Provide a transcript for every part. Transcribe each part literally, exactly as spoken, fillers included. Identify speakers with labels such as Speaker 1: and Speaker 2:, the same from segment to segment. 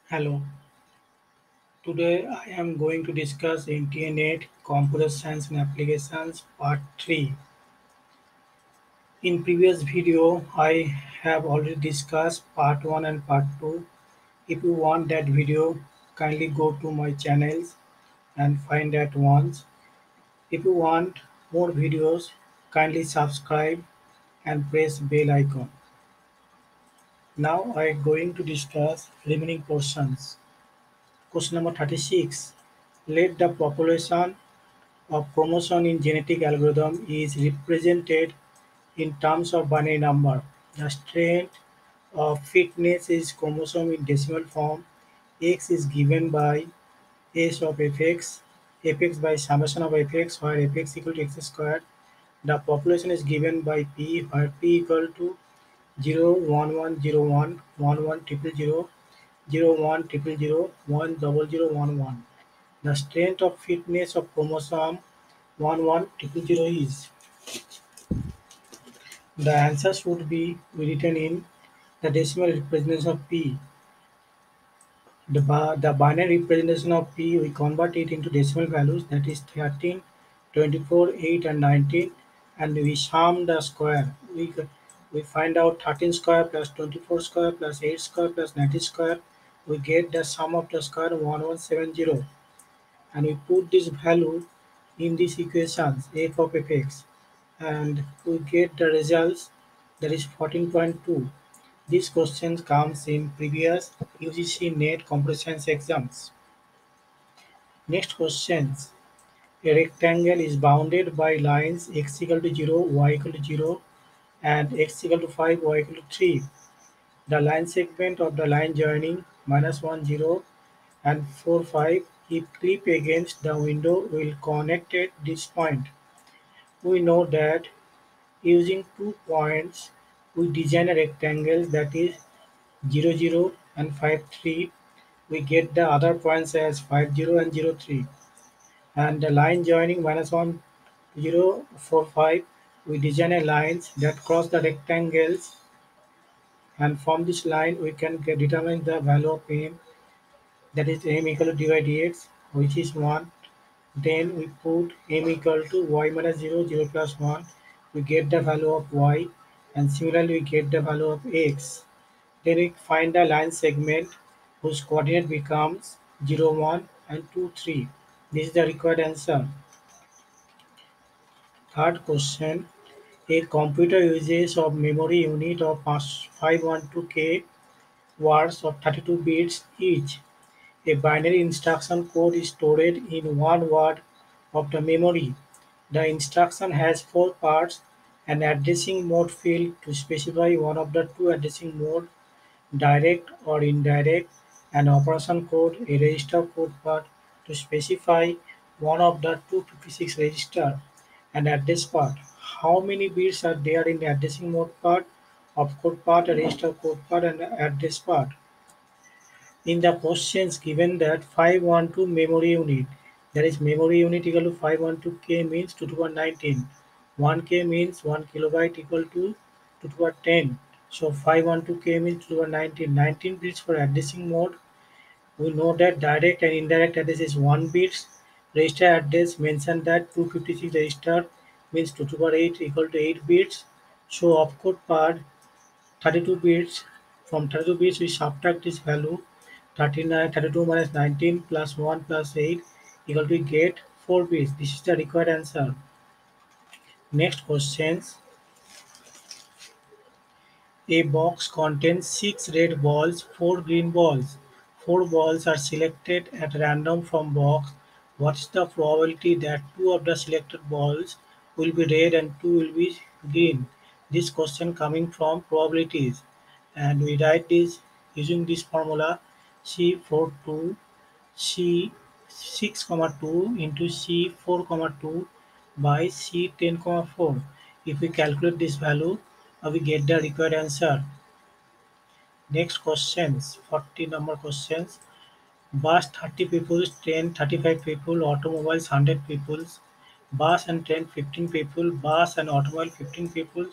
Speaker 1: Hello, today I am going to discuss Internet, Computer Science and Applications Part three. In previous video, I have already discussed Part one and Part two. If you want that video, kindly go to my channels and find that once. If you want more videos, kindly subscribe and press bell icon. Now I am going to discuss remaining portions. Question number thirty-six. Let the population a chromosome in genetic algorithm is represented in terms of binary number. The strength of fitness is chromosome in decimal form. X is given by S of fx, fx by summation of fx, where fx equal to x squared. The population is given by P, where P equal to zero, one, one, zero, one, one, one, triple zero, zero, one, triple zero, one, double zero, one, one. The strength of fitness of chromosome one one triple zero is. The answer should be written in the decimal representation of P. The, ba- the binary representation of P, we convert it into decimal values, that is thirteen, twenty-four, eight and nineteen, and we sum the square. We, we find out thirteen square plus twenty-four square plus eight square plus ninety square. We get the sum of the square one one seven zero, and we put this value in these equations f of fx, and we get the results, that is fourteen point two. This question comes in previous U G C NET computer science exams. Next questions. A rectangle is bounded by lines x equal to zero, y equal to zero and x equal to five, y equal to three. The line segment of the line joining minus one, zero and four, five, if clip against the window, will connect at this point. We know that using two points, we design a rectangle, that is zero, zero and five, three. We get the other points as five, zero and zero, three. And the line joining minus one, zero, four, five, we design a lines that cross the rectangles, and from this line we can get, determine the value of m, that is m equal to d by dx, which is one. Then we put m equal to y minus zero, zero plus one, we get the value of y, and similarly we get the value of x. Then we find the line segment whose coordinate becomes zero, one and two, three. This is the required answer. Third question. A computer uses of memory unit of five hundred twelve K words of thirty-two bits each. A binary instruction code is stored in one word of the memory. The instruction has four parts: an addressing mode field to specify one of the two addressing modes, direct or indirect; an operation code, a register code part to specify one of the two hundred fifty-six register; an address part. How many bits are there in the addressing mode part, opcode part, a register code part, and address part? In the questions given that five hundred twelve memory unit, that is memory unit equal to five hundred twelve K means two to the power nineteen. one K means one kilobyte equal to two to the power ten. So five hundred twelve K means two to the power nineteen. nineteen bits for addressing mode. We know that direct and indirect address is one bits. Register address mentioned that two hundred fifty-six register means two to the power eight equal to eight bits. So opcode part thirty-two bits. From thirty-two bits we subtract this value, thirty-nine, thirty-two minus nineteen plus one plus eight equal to get four bits. This is the required answer. Next questions. A box contains six red balls, four green balls. Four balls are selected at random from box. What is the probability that two of the selected balls will be red and two will be green? This question coming from probabilities, and we write this using this formula: C four two C six comma two into C four comma two by C ten comma four. If we calculate this value, uh, we get the required answer. Next questions, forty number questions. Bus thirty people, train thirty-five people, automobiles one hundred people, bus and train fifteen people, bus and automobile fifteen people,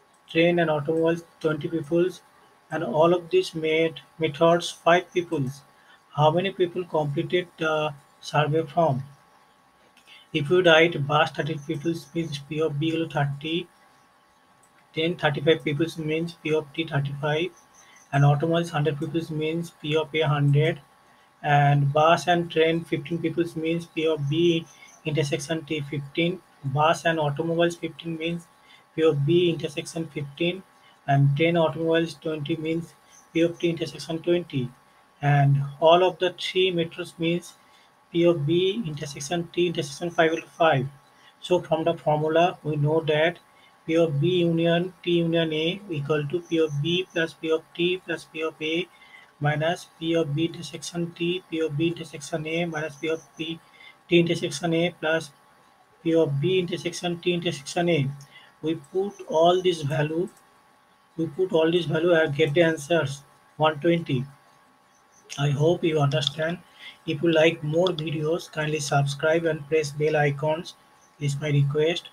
Speaker 1: train and automobile twenty people, and all of these made methods five people. How many people completed the survey form? If you write bus thirty people means P of B equal to thirty, then thirty-five people means P of T thirty-five, and automobiles one hundred people means P of A one hundred, and bus and train fifteen people means P of B intersection T fifteen, bus and automobiles fifteen means P of B intersection fifteen, and train automobiles twenty means P of T intersection twenty, and all of the three metros means P of B intersection T intersection five equal to five. So from the formula we know that P of B union T union A equal to P of B plus P of T plus P of A minus P of B intersection T, P of B intersection A minus P of B T intersection A plus P of B intersection T intersection A. We put all this value, we put all this value and get the answers one hundred twenty. I hope you understand. If you like more videos, kindly subscribe and press bell icons. Is my request.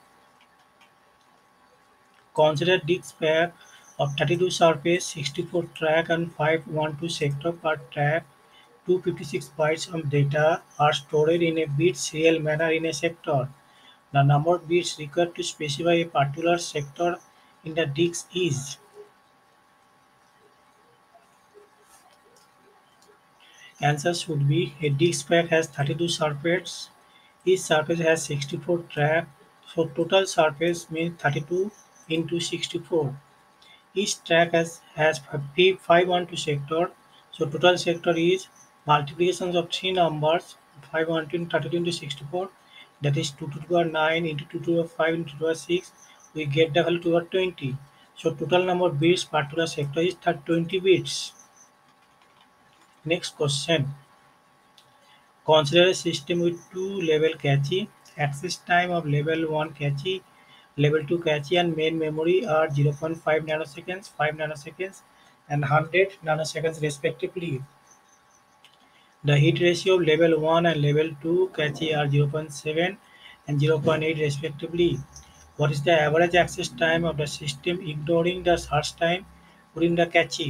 Speaker 1: Consider disk pair of thirty-two surface, sixty-four track and five twelve sector per track. two hundred fifty-six bytes of data are stored in a bit serial manner in a sector. The number of bits required to specify a particular sector in the disk is. Answer should be a disk pack has thirty-two surfaces. Each surface has sixty-four tracks. So total surface means thirty-two into sixty-four. Each track has, has five hundred twelve sector. So total sector is multiplications of three numbers five hundred thirty-two into sixty-four, that is two to the power nine into two to the power five into two to the power six. We get the value two to the power twenty. So total number of bits per particular sector is twenty bits. Next question. Consider a system with two level cache. Access time of level one cache, level two cache and main memory are zero point five nanoseconds, five nanoseconds and one hundred nanoseconds respectively. The heat ratio of level one and level two cache are zero point seven and zero point eight respectively. What is the average access time of the system ignoring the search time within the cache?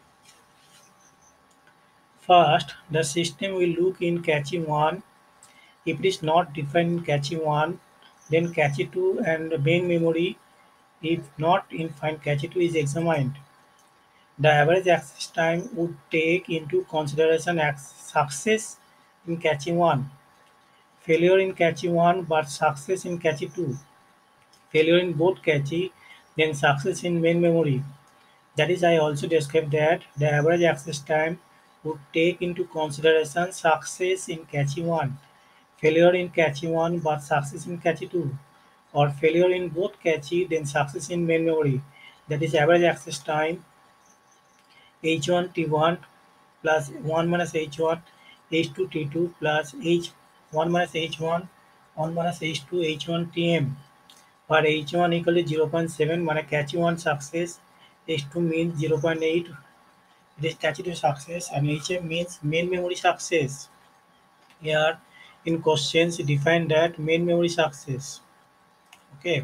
Speaker 1: First, the system will look in cache one. If it is not defined in cache one, then cache two and the main memory, if not in find cache two, is examined. The average access time would take into consideration success in cache one, failure in cache one but success in cache two, failure in both cache, then success in main memory. That is, I also described that the average access time would take into consideration success in cache one, failure in cache one but success in cache two, or failure in both cache then success in main memory. That is average access time H one T one plus one minus H one H two T two plus H one minus H one one minus H two H one T M, where H one equal to zero point seven মানে cache one success, H two means zero point eight, it is cache two success, and H M means main memory success. Here in questions define that main memory success. Okay,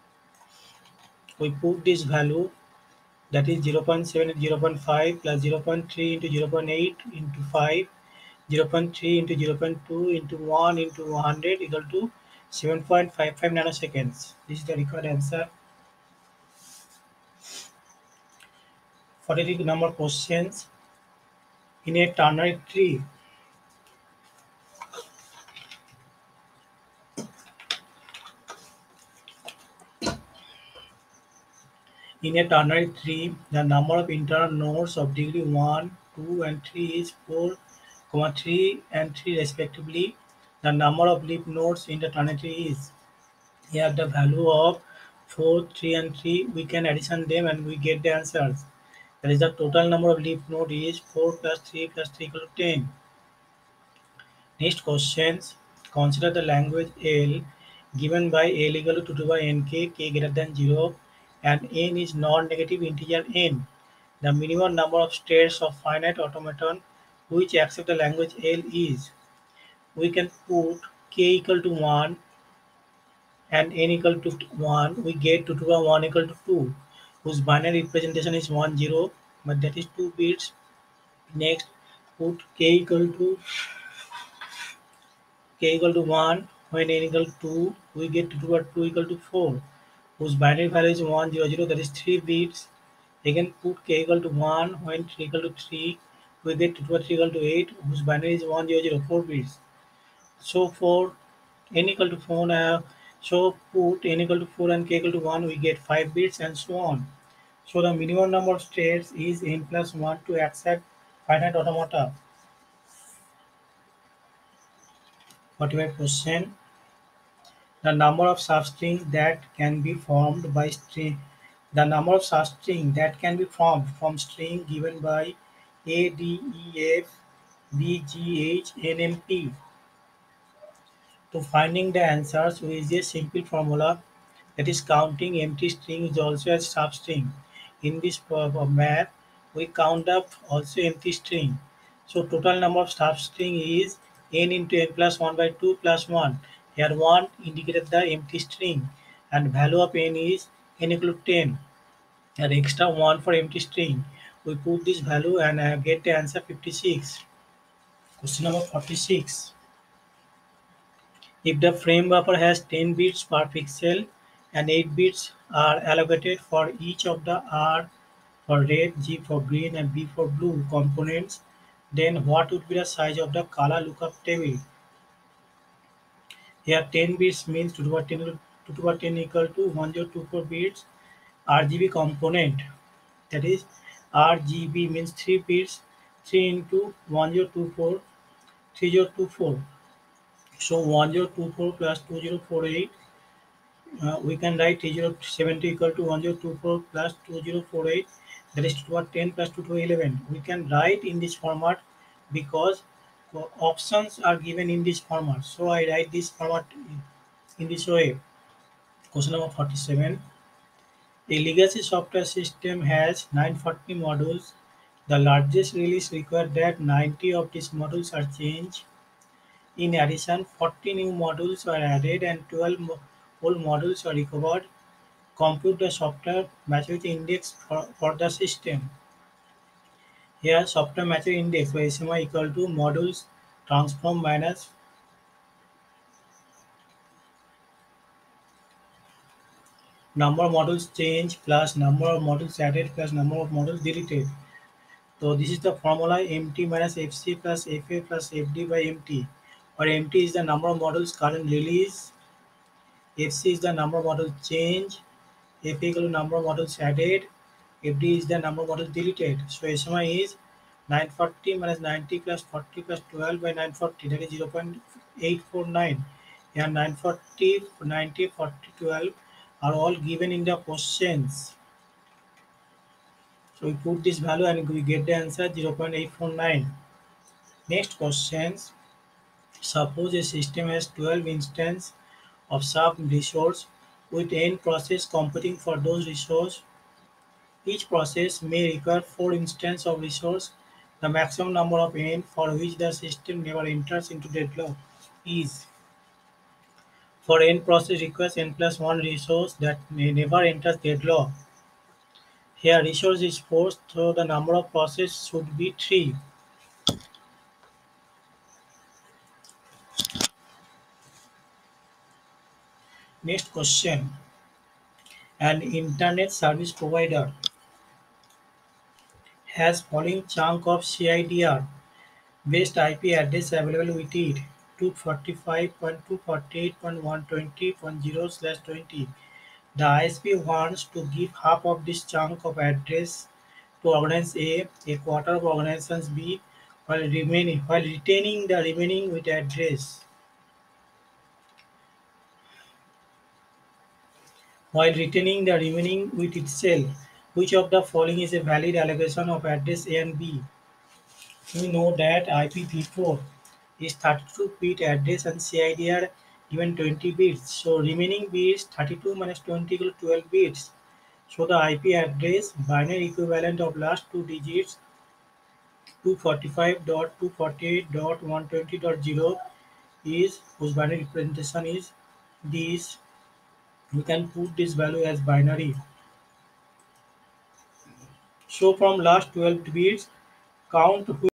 Speaker 1: we put this value, that is zero point seven into zero point five plus zero point three into zero point eight into five, zero point three into zero point two into one into one hundred equal to seven point five five nanoseconds. This is the required answer. forty-three number questions. In a ternary tree, in a ternary tree, the number of internal nodes of degree one, two, and three is four, three, and three respectively. The number of leaf nodes in the ternary tree is. Here the value of four, three, and three, we can addition them and we get the answers. That is, the total number of leaf node is four plus three plus three equal to ten. Next questions. Consider the language L given by L equal to two to the power nk, k greater than zero, and n is non-negative integer n. The minimum number of states of finite automaton which accept the language L is. We can put k equal to one and n equal to one. We get two to the power one equal to two, whose binary representation is one zero, but that is two bits. Next, put k equal to k equal to one, when n equal to two, we get two or two equal to four, whose binary value is one zero zero, that is three bits. Again put k equal to one, when three equal to three, we get two or three equal to eight, whose binary is one zero zero, four bits. So for n equal to four, uh, so put n equal to four and k equal to one, we get five bits and so on. So the minimum number of states is n plus one to accept finite automata. forty-five question. The number of substrings that can be formed by string. The number of substrings that can be formed from string given by A, D, E, F, B, G, H, N, M, P. To finding the answers, we use a simple formula, that is counting empty strings also as substring. In this uh, map, we count up also empty string. So total number of substring is n into n plus one by two plus one. Here one indicated the empty string and value of n is n equal to ten. And extra one for empty string. We put this value and uh, get the answer fifty-six. Question number forty-six. If the frame buffer has ten bits per pixel and eight bits are allocated for each of the R for red, G for green and B for blue components, then what would be the size of the color lookup table? Here ten bits means two to the power ten, two to the power ten equal to one thousand twenty-four bits R G B component. That is R G B means three bits, three into one thousand twenty-four, three thousand twenty-four. So one thousand twenty-four plus two thousand forty-eight, uh, we can write three thousand seventy equal to one thousand twenty-four plus two thousand forty-eight, that is two to the power ten plus two to the power eleven. We can write in this format because uh, options are given in this format. So I write this format in this way. Question number forty-seven. A legacy software system has nine hundred forty modules. The largest release required that ninety of these modules are changed. In addition, forty new modules were added and twelve mo- old modules were recovered. Compute the software maturity index for, for the system. Here, software maturity index by S M I equal to modules transform minus number of modules changed plus number of modules added plus number of modules deleted. So this is the formula mt minus fc plus fa plus fd by mt, where mt is the number of modules current release, fc is the number of modules change, fa equal to number of modules added, fd is the number of modules deleted. So S M I is nine hundred forty minus ninety plus forty plus twelve by nine hundred forty, that is zero point eight four nine. Here nine hundred forty, ninety, forty, twelve are all given in the questions. So we put this value and we get the answer zero point eight four nine. Next questions. Suppose a system has twelve instances of some resource with n process competing for those resources. Each process may require four instances of resource. The maximum number of n for which the system never enters into deadlock is. For n process requires n plus one resource that may never enters deadlock. Here resource is four, so the number of processes should be three. Next question. An internet service provider has following chunk of C I D R based I P address available with it: two forty-five dot two forty-eight dot one twenty dot zero slash twenty. The I S P wants to give half of this chunk of address to organization A, a quarter of organizations B, while remaining while retaining the remaining with address. While retaining the remaining with itself, which of the following is a valid allocation of address A and B? We know that I P v four is thirty-two bit address and C I D R given twenty bits. So remaining bits thirty-two minus twenty equal to twelve bits. So the I P address binary equivalent of last two digits two forty-five dot two forty-eight dot one twenty dot zero is, whose binary representation is this. We can put this value as binary. So from last twelve bits, count